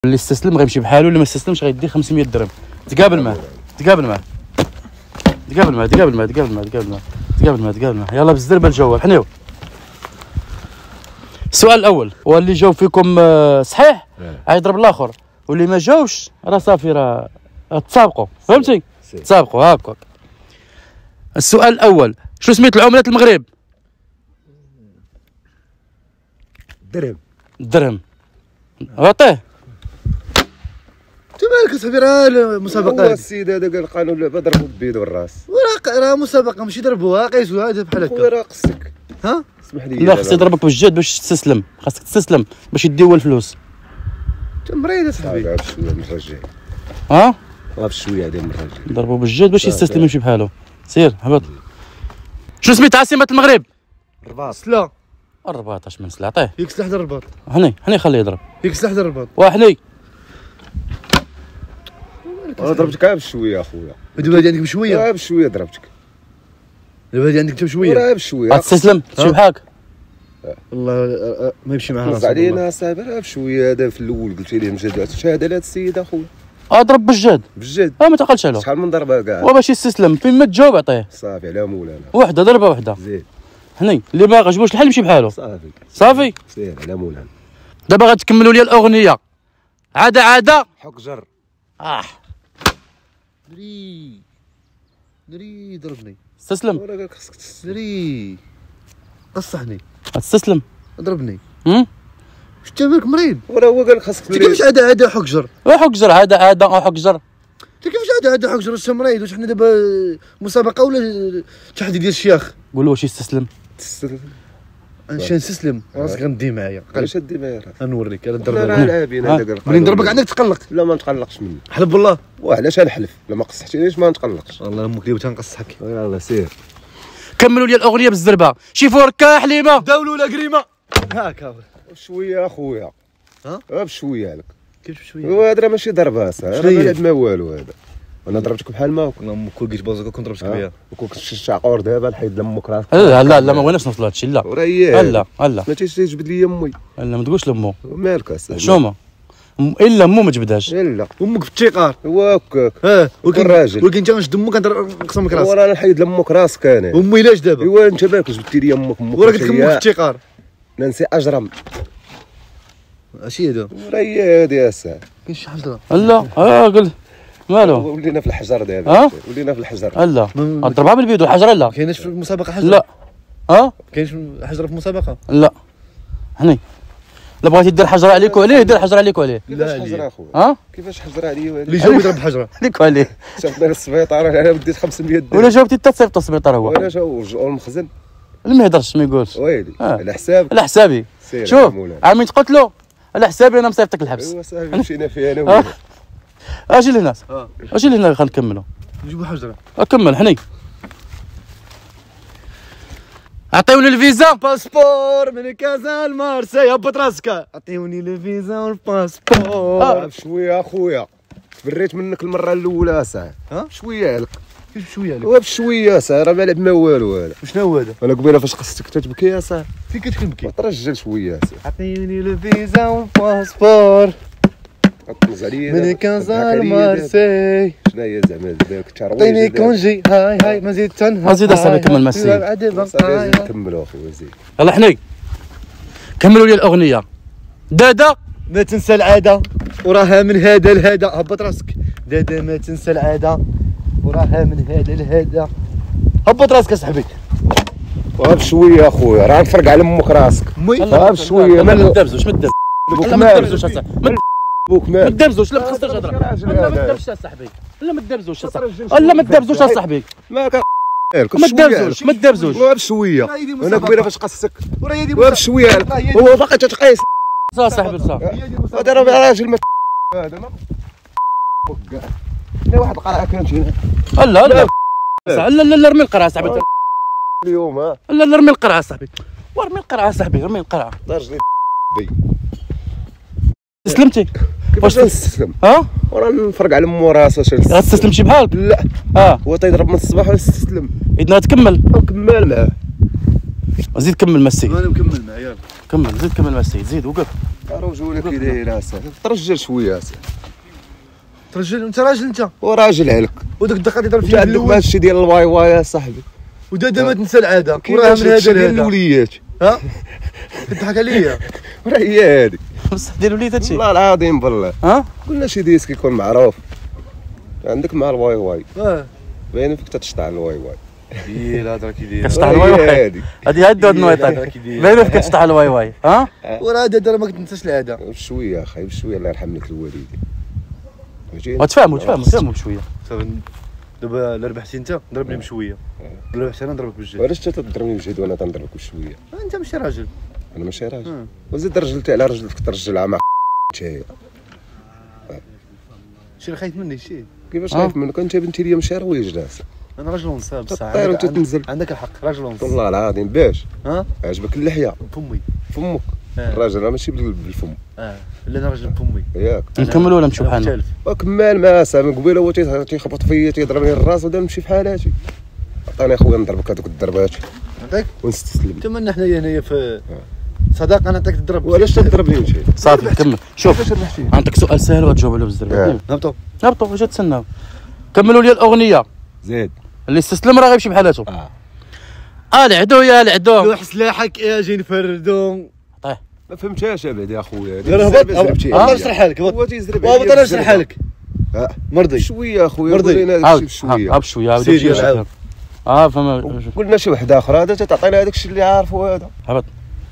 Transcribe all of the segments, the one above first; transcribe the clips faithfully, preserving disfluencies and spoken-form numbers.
اللي استسلم غيمشي بحاله، اللي ما استسلمش غيدي خمسمية درهم. تقابل معاه تقابل معاه تقابل معاه تقابل معاه تقابل معاه تقابل معاه تقابل معاه تقابل معاه يلا بالزربه الجوال حنيو. السؤال الاول واللي جاوب فيكم صحيح غيضرب الاخر، واللي ما جاوبش راه صافي راه تسابقوا، فهمتي؟ تسابقوا هاكا. السؤال الاول شنو سميت العملة المغرب؟ درهم. الدرهم. عطيه. انت مالك اصاحبي؟ راه المسابقه هو السيد هذا قال قانون اللعبه ضربوا بيد والراس، وراه راه مسابقه ماشي ضربوها قيسوها هذا بحال هكا. خويا راه قصك، ها اسمح لي. لا خص يضربك بالجد باش تستسلم، خاصك تستسلم باش يديو الفلوس. انت مريض اصاحبي. غير شويه من الرجال، ها غير شويه هذا من الرجال ضربوا بالجد باش يستسلم يمشي بحاله. سير هبط. شنو سميت عاصمة المغرب؟ الرباط. سلا الرباط. اش من سلا؟ عطيه. ياك سلاح ديال الرباط. هني هني خليه يضرب. ياك سلاح ديال الرباط. وحني انا ضربتك غير بشويه اخويا. ودابا هادي عندك بشويه. غير بشويه ضربتك. دابا هادي عندك انت بشويه. غير بشويه. غتستسلم تمشي بحالك. والله ما يمشي معها راسك علينا صاحبي. غير بشويه. هذا في الاول قلت لي مجد شهاده لهذا السيد اخويا. اضرب بالجد بجد. اه ما تعقلش عليه. شحال من ضربه كاع وباش يستسلم فين ما تجاوب عطيه. صافي على مولانا. وحده ضربه وحده. زين هني اللي ما عجبوش الحل يمشي بحاله. صافي صافي. سير على مولانا. دابا غتكملوا لي الاغنيه عاده عاده. حق جر. اه دري دري ضربني. استسلم. ولا قال خصك تستسلم. دري قصحني. غتستسلم. ضربني. هم شتي مالك مريض؟ ولا هو قال خصك انت كيفاش عاده عاده حق جر؟ وحق جر عاده عاده او حق جر. انت كيفاش عاده عاده حق جر؟ واش مريض؟ واش حنا دابا مسابقه ولا تحدي ديال الشياخ؟ قول له واش يستسلم. تستسلم. اش نستسلم راسك غندي معايا. علاش دي معايا؟ غنوريك انا لا نضرب راه لاعبين هذا قال ملي نضربك عندك تقلق. لا ما نتقلقش منك. حلف بالله. وعلاش غنحلف؟ لا ما قصحتينيش ما نتقلقش. والله امك اللي تنقصحك. يلاه سير. كملوا لي الاغنيه بالزربه. شي فوركه حليمه داولوا ولا قريمه. هاكا بشويه اخويا. ها؟ غير بشويه عليك. كيف بشويه؟ وهذا راه ماشي ضربه صاحبي. راه شنو ما هي؟ لعب ما والو هذا. انا ضربتك بحال ما والله امك كون لقيت بازوكا كون ضربتك بها. وكنت شعور دابا نحيد لامك راسك. لا لا لا ما بغيناش نوصلوا هادشي. لا وراه هي لا لا ما تيجي تجبد لي امي. لا ما تقولش لامو مالك اصاحبي؟ حشومه الا امو ما جبدهاش. لا امك في التيقار. هو هكاك. اه ولكن الراجل. ولكن انت غنشد امك غنقسم لك راسك. وراه نحيد لامك راسك انا. امي لاش دابا؟ ايوا انت مالك جبدتي لي امك امك. وراه قلت لك امك في التيقار. نانسي اجرم. اش هي دابا؟ وراه هي هادي اصاحبي. كاين شي حجره. لا اه قل مالو. ولينا في الحجر دابا. ها؟ ولينا في الحجر. لا اضربها بالبيد والحجره. لا ما كايناش في المسابقه حجره. لا ها كاينش حجره في المسابقه. لا هني لا بغيتي دير حجره عليك وعليه دير حجره عليك وعليه. كيفاش لا حجر اخويا؟ ها كيفاش حجر عليا وهذا؟ اللي جاوب يضرب بحجره. عليك وعليه. شافنا للسبيطار انا بديت خمسمية درهم. ولا جاوبتي حتى تصيفط السبيطار هو. وانا جاو المخزن. ما يهضرش ما يقولش. ويلي آه. على حساب. على حسابي. سير شوف مولانا. عامين تقتلوا على حسابي انا مصيفطك الحبس. ايوا صاحبي مشينا فيها انا ها وياك. اجي لهنا اه اجي لهنا غنكملوا. نجيبوا حجره. اكمل حني. عطيوني الفيزا. باسبور من كازا لمارسي. هبط راسك. عطيوني الفيزا والباسبور. آه. بشويه اخويا بريت منك المره الاولى صاحبي. ها؟ شويه عليك. كيف بشويه عليك؟ هو بشويه صاحبي راه ما لعب ما والو هذا. شنو هو هذا؟ انا قبيله فاش خصك تتبكي يا صاحبي. فين كتبكي؟ ترجل شويه صاحبي. عطيوني الفيزا والباسبور غطنز عليا من كازا لمارسي. شنو هي زعما داك الترويج؟ عطيني كونجي. هاي هاي ما زيد تنهى. ما زيد أصاحبي كمل مسي. صافي نكملوا اخويا زيد. يلا حني كملوا لي الاغنيه. دادا ما تنسى العاده وراها من هذا لهذا. هبط راسك. دادا ما تنسى العاده وراها من هذا لهذا. هبط راسك اصاحبي. غير بشويه اخويا راه نفرق على امك راسك. مي غير بشويه ما ما تدبزوش ما تدبزوش. بوك لا ما مال تدبزوش اصاحبي. ما بوك مال. تدبزوش. لا ما خصناش نهضر. لا ما تدبزوش اصاحبي. لا ما تدبزوش اصاحبي. لا ما تدبزوش اصاحبي. ما كان ما تدبزوش ما تدبزوش. غير بشويه. انا قبيله فاش قصك وراه هي دي غير بشويه هو باقي تتقيس. صافي صاحبي صافي. هذا راه راجل ما هذا ما كاع. لا واحد القرعه كانت هنا لا لا لا لا لا رمي القرعه صاحبي. اليوم. ها لا لا رمي القرعه صاحبي. ورمي القرعه صاحبي رمي القرعه. درجلي بي. استسلمتي؟ كيفاش نستسلم؟ ها؟ وراه نفرق على مو راسه. غتستسلم شي بحالك؟ لا اه هو تيضرب من الصباح ويستسلم. اذا تكمل كمل معاه. زيد كمل مسي. انا مكمل معاه. يلا كمل زيد كمل مسي زيد وقف. رجولك كي داير اساس ترجل شويه اساس ترجل انت راجل انت وراجل عليك وداك الدقه اللي ضرب انت فيها عندك الاول هادشي ديال الواي واي يا صاحبي ودادا ما تنسى العاده كاين وراها من هادشي هذا ديال لهذا الوليات ها تضحك عليا راه هي هادي بصح ديال وليد هادشي والله العظيم بالله ها قلنا شي ديسك يكون معروف عندك مع الواي واي اه باين فيك تتشطع الواي واي هي الهضره كي داير كتشطح الواي واي هادي هادي هاد دو النويطات باينه فيك كتشطح الواي واي ها وراه دادا ما كتنساش العاده بشويه اخاي بشويه الله يرحم لك الوالدين وتفاهموا تفاهموا تفاهموا بشويه دابا الا ربحتي انت ضربني بشويه الا ربحتي انا نضربك بجد علاش انت تضربني بجهد وانا تنضربك بشويه انت ماشي راجل انا ماشي راجل وزيد رجلتي على رجلك ترجلها مع تاهي شي خايف مني شي كيفاش خايف منك انت بنتي ليا ماشي رويج ناس انا راجل ونصاب بصح طير وانت تنزل عندك الحق راجل ونصاب والله العظيم باش ها عجبك اللحيه فمي فمك آه. الراجل راه ماشي بالفم اه لا انا راجل فمي ياك نكملوا ولا نمشيو بحالنا وكمال ما سا من قبيله هو تيخبط فيا تيضربني الراس ودا نمشي في حالاتي عطاني اخويا نضربك هذوك الضربات عندك ونستسلم تمنى حنايا هنايا في صداقه انا نعطيك تضرب وعلاش تضربني انت صافي كمل شوف عندك سؤال سهل وتجاوب عليه بزاف هبطوا هبطوا واش تسناو كملوا لي الاغنيه زيد اللي استسلم راه غيمشي بحالاتو اه اه العدو يا العدو لوح سلاحك يا جين فردون ما فهمتهاش ابعد يا خويا غير هبط انا نشرحها لك هو تيزرب هبط انا نشرحها لك اه مرضي شويه اخويا مرضي. قلنا عاود بشويه عاود بشويه عاود سيدي بشويه عاود. اه فما قلنا شي وحده اخرى هذا تعطينا هذاك الشيء اللي عارفه هذا هبط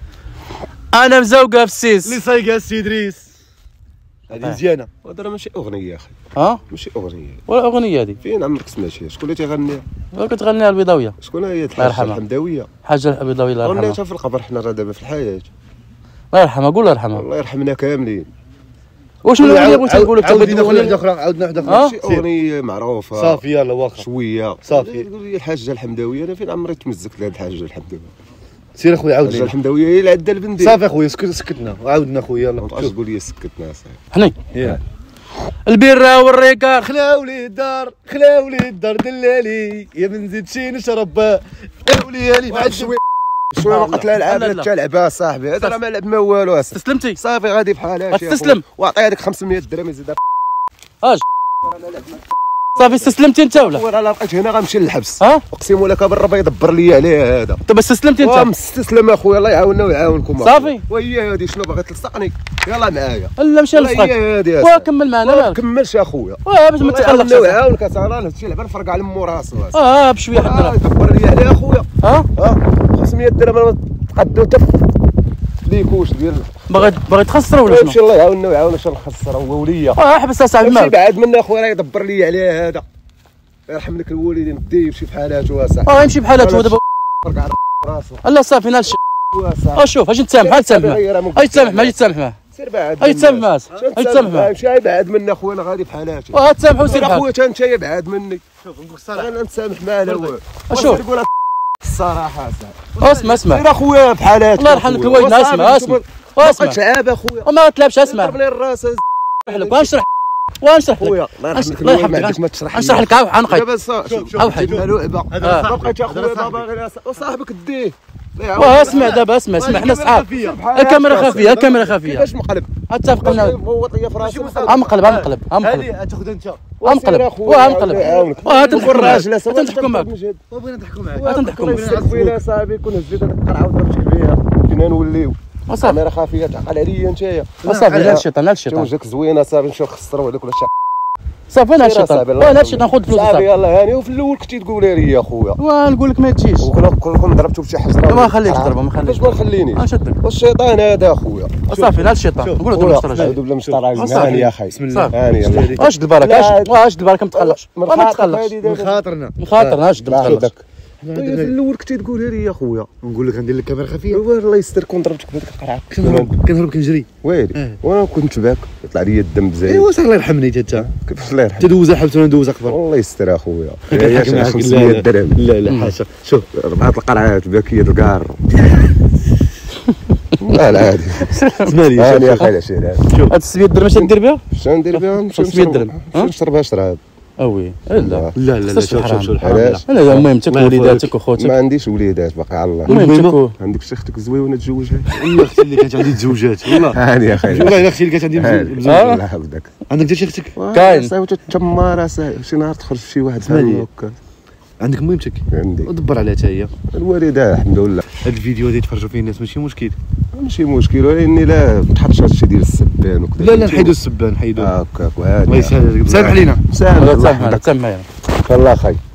انا مزوقه في السيس اللي صايقه السي ادريس هذه مزيانه هذا راه ماشي اغنيه اخي ها ماشي اغنيه ولا اغنيه هذه فين عمرك سمعتيها شكون اللي تيغنيها كتغنيها البيضاويه شكون هي الله يرحمها. الحمداويه حاجه البيضاويه الله يرحمها غنيتها في القبر حنا راه دابا في الحياه الله يرحمها قول الله يرحمها الله يرحمنا كاملين واش من الاغنيه بغيت نقول لك عاودنا اغنيه وحده اخرى عاودنا وحده آه؟ اخرى شي اغنيه معروفه صافي يلا واخا شويه صافي. تقول لي الحاجه الحمداويه انا فين عمري تمزكت لهاد الحاجه الحمداويه سير اخويا عاود الحاجه لي الحمداويه هي اللي عندها البندير صافي اخويا سكت سكتنا وعاودنا اخويا ما يلا تبقاش تقول لي سكتنا صاحبي حني يلا البيره والريكار خلاولي الدار خلاولي الدار دلالي يا من زيد شي نشرب خلاولي لي بعد شويه شويه وقت الالعاب لا، لا. لا تلعبها صاحبي هذا راه ما لعب ما والو أصاحبي. استسلمتي صافي غادي بحالاتي استسلم. واعطي هذيك خمسمية درهم يزيد اش صافي استسلمتي انت ولا ولا لا لقيت هنا غنمشي للحبس ها اقسم لك بالرب يدبر لي عليه هذا طب استسلمتي انت مستسلم اخويا الله يعاوننا ويعاونكم صافي. وهي هذه شنو باغي تلصقني يلا معايا لا مشى والله لصقك هي هذه وكمل معنا ما مالك كملش اخويا واه باش ما الله يعاوننا تقلقش ويعاونك اصاحبي هادشي لعبه نفرق على مو راسو اه بشويه حنا يدبر لي عليه اخويا ها ها خمسمية درهم تقدو تف ليكوش ديال باغي باغي تخسر ولا يمشي شنو الله يعاوننا ويعاون اش نخسر هو وليا اه حبس اصاحبي يمشي مالك بعاد منا اخويا راه يدبر لي عليه هذا يرحم لك الوالدين دي يمشي في حالاته اصاحبي اه يمشي بحالته دابا فرق على راسو لا صافي نال الشيء اه شوف اجي نتسامح ها تسامح معاه اجي تسامح معاه اجي تسامح معاه سير بعاد اجي تسامح معاه اجي تسامح معاه مشي بعاد منا اخويا انا غادي في حالاتي اه تسامحوا سير وسير بحال اخويا انت يا بعاد مني شوف نقول الصراحه انا نتسامح معاه لا والو شوف. نقول الصراحه اصاحبي اسمع اسمع سير اخويا في حالاتي الله يرحم لك الوالدين اسمع اسمع اسمع تلعب اخويا وما تلعبش اسمع ضربني الراس نشرح لك ونشرح ونشرح لك خويا الله يرحم لك الله يرحم الوالد ما لك عندك ما تشرح لي نشرح لك عاود عنقي دابا شوف أو حاجة. لعبه هذا آه. ما صاحبي بقيتش اخويا هذا بابا صاحبي. غير وصاحبك ديه واه اسمع دابا اسمع اسمع حنا صحاب الكاميرا خفيه الكاميرا خفيه كيفاش مقلب اتفق لنا موطيه في راسي عم قلب عم قلب عم قلب هذه تاخذ انت عم قلب واه عم قلب واه تنحكم معاك تنحكم معاك وبغينا نضحكوا معاك اه تنضحكوا وين صاحبي كون هزيت هذيك القرعه وضربتك بها فينا نوليو وصافي كاميرا خفيه تعقل عليا انت وصافي لا الشيطان لا الشيطان توجهك زوينه صافي نمشيو نخسروا عليك ولا شي صافي لا صافي، الشيطان الله ولا الشيطان خذ فلوس صافي صافي يلا هاني وفي الاول كنتي تقولي لي يا خويا ونقول لك ما تجيش وكنا كلكم ضربتوا بشي حجره ما خليكش تضربه ما خليكش باش ما نخلينيش نشدك والشيطان هذا اخويا صافي لا الشيطان نقول له خويا دابا اعوذ بالله من الشيطان الرجيم صافي. هاني يا اخي بسم الله هاني يلا واش البركه لا. اش واش البركه ما تقلقش من ما خاطرك تقلقش هادي من دابا. خاطرنا من خاطر اش الله تقلقش يحفظك في الاول كنتي تقولها لي يا خويا نقول لك ندير لك كاميرا خفيه الله يستر كون ضربتك بهذيك القرعه كنهرب كنهرب كنجري ويلي وانا كنت تبعك يطلع لي الدم بزاف ايوا صح الله يرحمني حتى انت كيفاش الله يرحم تدوز الحبس وانا ندوز اكبر الله يستر اخويا كنضحك يا معاك. خمسمية لا، درهم لا لا حاشا شوف ربعة القرعات باكية الكار لا لا عادي اسمعني هاني يا شوف خالي شي هاد السبية الدرهم اش دير بها شنو ندير بها نمشي خمسمية درهم. نشرب- نشربها شراب اوي لا لا لا لا شوف شوف شوف علاش؟ انا مهمتك وليداتك ما وخوتك. عنديش وليدات باقي على الله. مهمتك عندك شي اختك زويونه تزوجها؟ والله اختي اللي كانت عندي تزوجات والله. هاني يا اخي والله الا اختي اللي كانت عندي مزوجات. الله يحفظك. عندك انت شي اختك؟ كاين. صايب تماره صايب شي نهار تخرج شي واحد اسمعني. هكا. عندك مهمتك عندي ودبر عليها حتى هي. الوالده الحمد لله. هاد الفيديو هادي يتفرجوا فيه الناس ماشي مشكل. ماشي مشكل ولكن لا ما تحطش هادشي ديال السبان وكذا. لا لا نحيدو السبان نحيدو. هكاك وهادي. الله يسهل عليك. سامح علينا. سامح الله الله تسامح يحفظك. تسامح الله خير.